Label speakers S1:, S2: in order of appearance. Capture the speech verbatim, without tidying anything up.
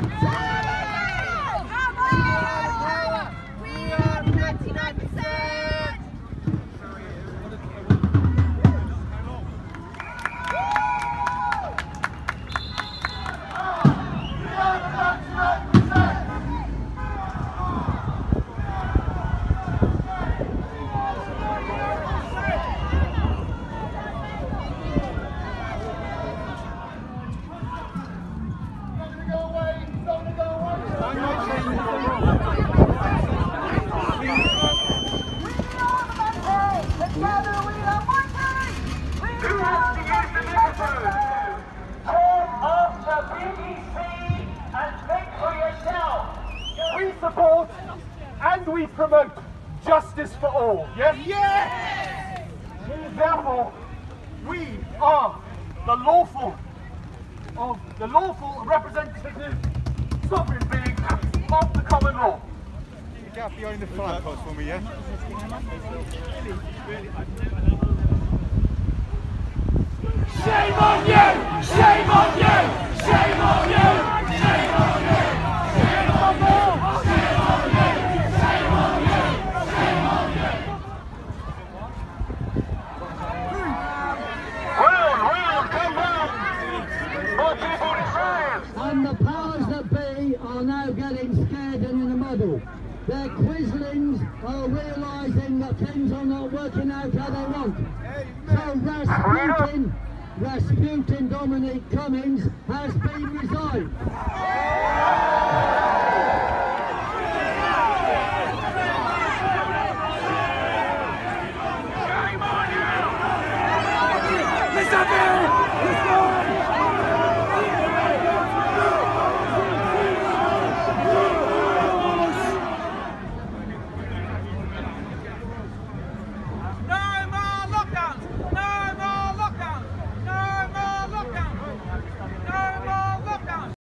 S1: Support and we promote justice for all. Yes? Yes! Therefore, we are the lawful of the lawful representative sovereign being of the common law.
S2: Can you get behind the flag post for me, yeah?
S1: Shame on you! Shame on you! Shame on you! Shame on you!
S3: And the powers that be are now getting scared and in a muddle. Their quislings are realising that things are not working out how they want. So Rasputin, Rasputin Dominic Cummings has been resigned.